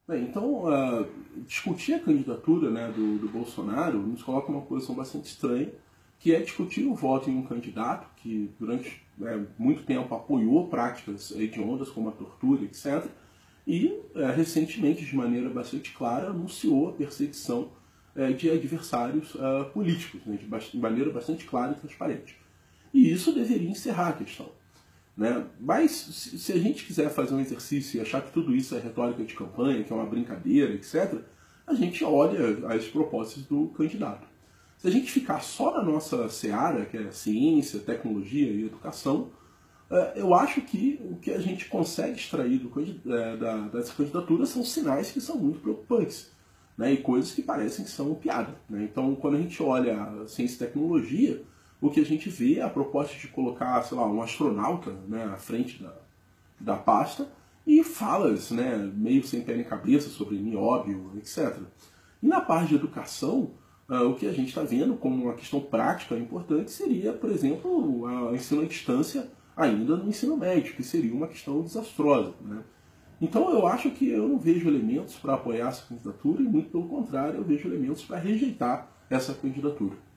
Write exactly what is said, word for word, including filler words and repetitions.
Bem, então, uh, discutir a candidatura, né, do, do Bolsonaro nos coloca uma posição bastante estranha, que é discutir o voto em um candidato que durante né, muito tempo apoiou práticas hediondas como a tortura, etcétera. E, uh, recentemente, de maneira bastante clara, anunciou a perseguição uh, de adversários uh, políticos, né, de, de maneira bastante clara e transparente. E isso deveria encerrar a questão. Né? Mas se a gente quiser fazer um exercício e achar que tudo isso é retórica de campanha, que é uma brincadeira, etcétera, a gente olha as propostas do candidato. Se a gente ficar só na nossa seara, que é ciência, tecnologia e educação, eu acho que o que a gente consegue extrair do, dessa candidatura são sinais que são muito preocupantes, né? E coisas que parecem que são piada. Né? Então, quando a gente olha a ciência e tecnologia, o que a gente vê é a proposta de colocar, sei lá, um astronauta, né, à frente da, da pasta e falas, né, meio sem pé nem cabeça sobre nióbio, etcétera. E na parte de educação, uh, o que a gente está vendo como uma questão prática importante seria, por exemplo, o ensino à distância ainda no ensino médio, que seria uma questão desastrosa. Né? Então eu acho que eu não vejo elementos para apoiar essa candidatura e, muito pelo contrário, eu vejo elementos para rejeitar essa candidatura.